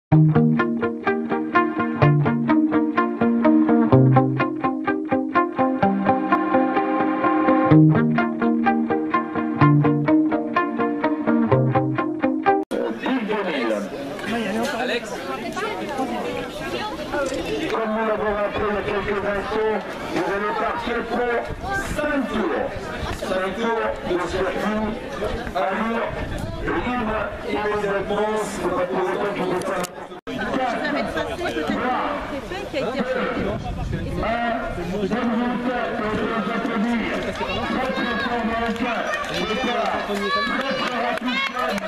Alex. Comme nous l'avons rappelé il y a quelques instants, vous allez partir pour 5 tours. 5 tours de circuit, allure, libre, immédiatement, c'est pas pour autant qu'il faut faire. 4, 3, 2, 1, je vous applaudir. Votre temps dans le cas, départ, votre rapide.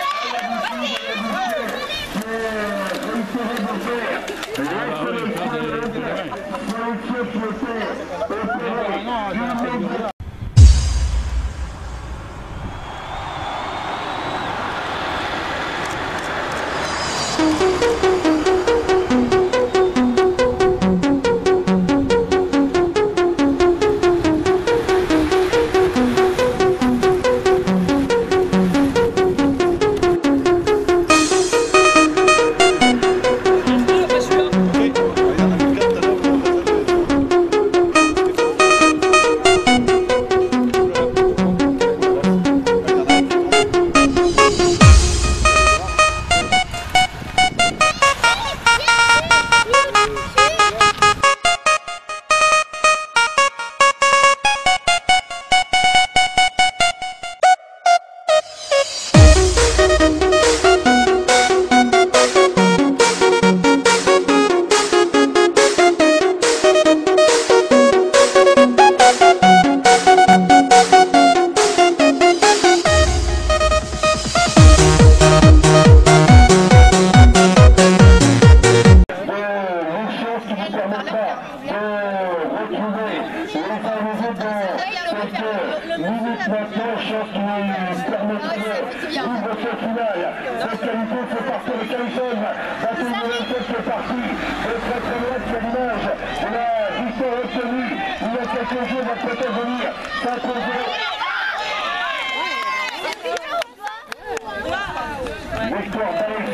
Maintenant, chance qui permettrait d'ouvrir ce final. Cette qualité fait partir de Californie. 21e c'est parti. Et très très loin de l'image. On a victoire obtenue. Il y a quelques jours, va peut-être venir s'imposer. Victoire